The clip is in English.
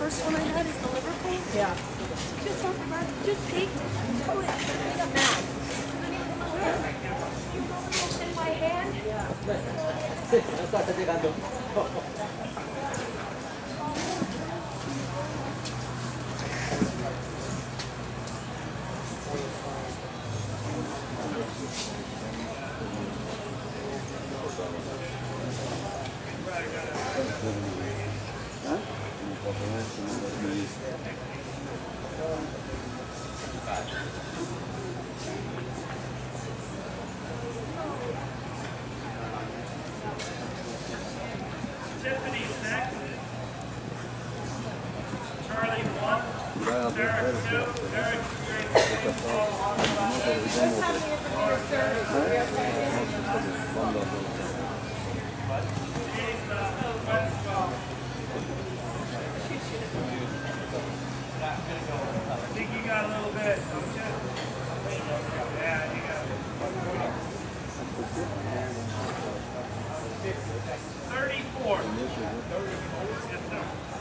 first one I had is the Liverpool. Yeah. Just something about it. Just take it. Pull it. Make a mouth. You know what's in my hand? Sí, no está llegando. Tiffany 6, Charlie 1, Derek 2, Derek 3. I think you got a little bit, don't you? Yeah, you got it. 34. Yes, sir.